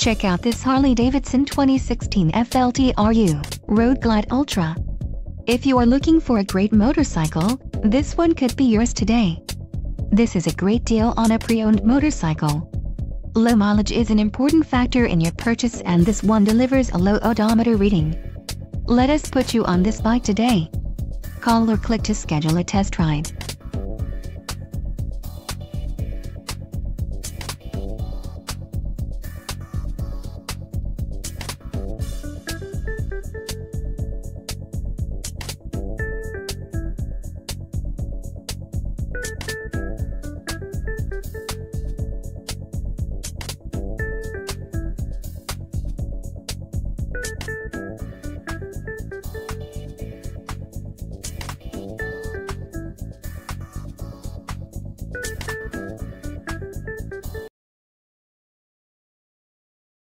Check out this Harley-Davidson 2016 FLTRU Road Glide Ultra. If you are looking for a great motorcycle, this one could be yours today. This is a great deal on a pre-owned motorcycle. Low mileage is an important factor in your purchase, and this one delivers a low odometer reading. Let us put you on this bike today. Call or click to schedule a test ride.